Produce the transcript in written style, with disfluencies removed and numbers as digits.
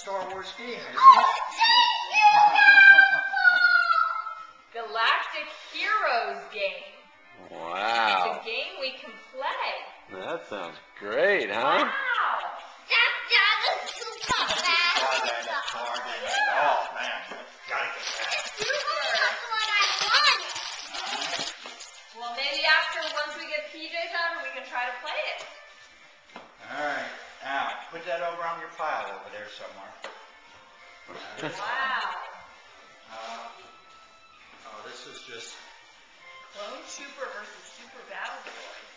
Star Wars game, isn't it? Galactic Heroes game. Wow. It's a game we can play. That sounds great, huh? Wow. Oh, man. Gotta get that. Well, maybe once we get PJ's out, we can try to play it. All right. Now, put that over on your pile over there somewhere. Wow. Oh, this is just... Clone Trooper versus Super Battle Droid.